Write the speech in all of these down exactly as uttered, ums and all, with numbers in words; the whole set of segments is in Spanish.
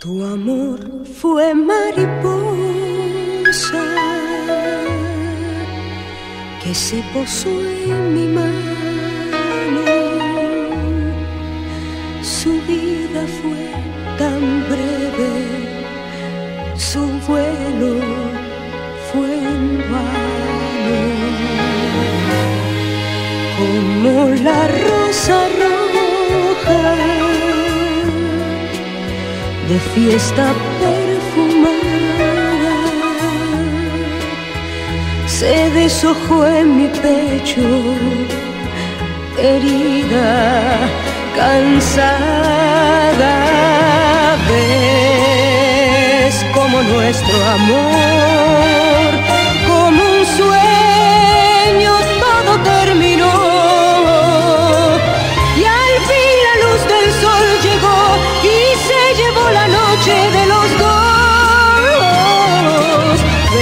Tu amor fue mariposa que se posó en mi mano. Su vida fue tan breve, su vuelo fue en vano. Como la rosa roja de fiesta perfumada, se deshojó en mi pecho, herida, cansada. Ves como nuestro amor, como un sueño, todo terminó. Y al fin la luz del sol llegó y se llevó la noche de los dos.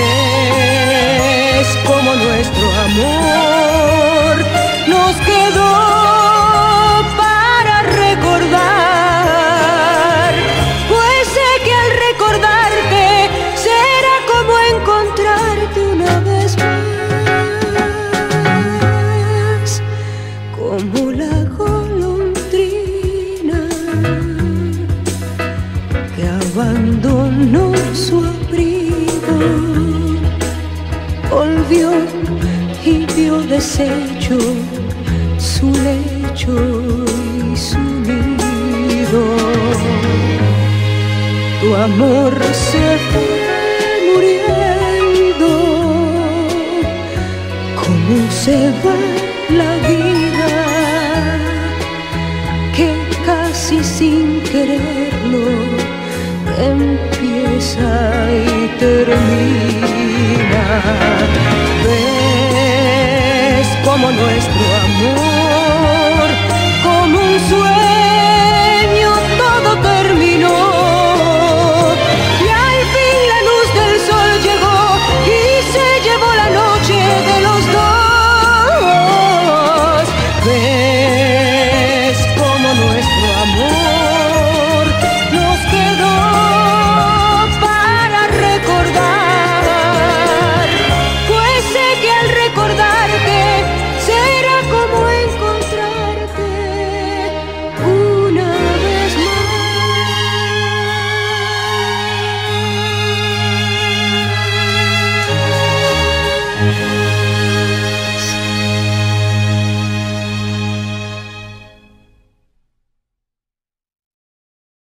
Ves como nuestro amor nos quedó para recordar, pues sé que al recordarte será como encontrarte una vez más, como la golondrina que abandonó su abrigo, volvió y vio deshecho su lecho y su nido. Tu amor se fue muriendo, como se va la vida, que casi sin quererlo empieza y termina. Ves como nuestro amor